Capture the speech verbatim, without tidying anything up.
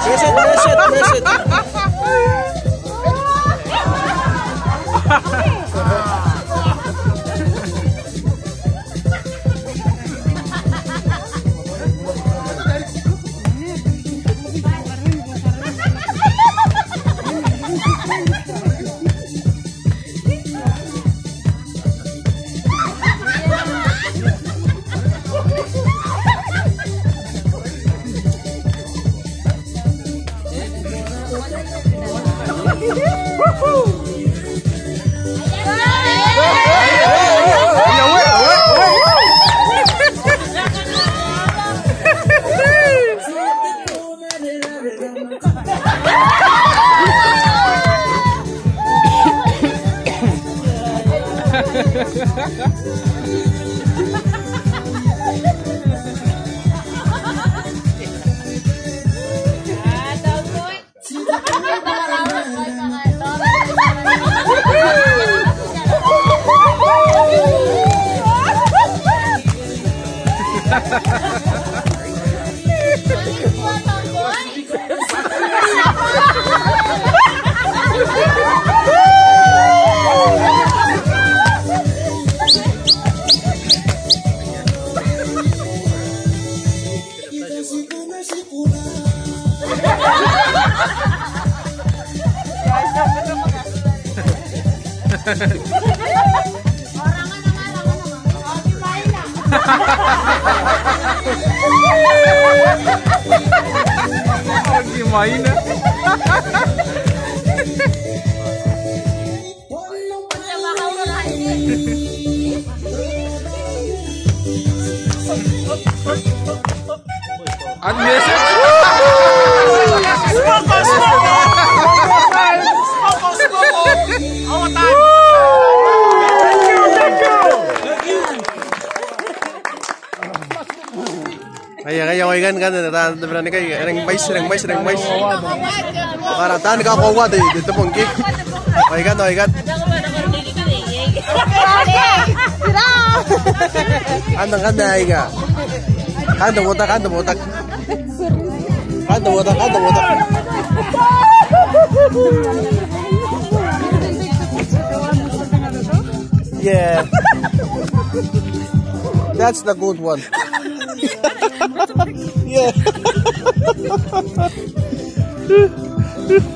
Beset, beset, beset. Orangan naman, orangan naman. Oh, gimana na. Oh, gimana? Admisi. Kaya kaya kan kan berani kayak reng mais reng mais reng mais. Karatan ka ko wa de dito mongki. Oy kan oy kan. Andang kan dai ga. Kan botak kan botak. Kan botak kan botak. Yeah. That's the good one. Yeah.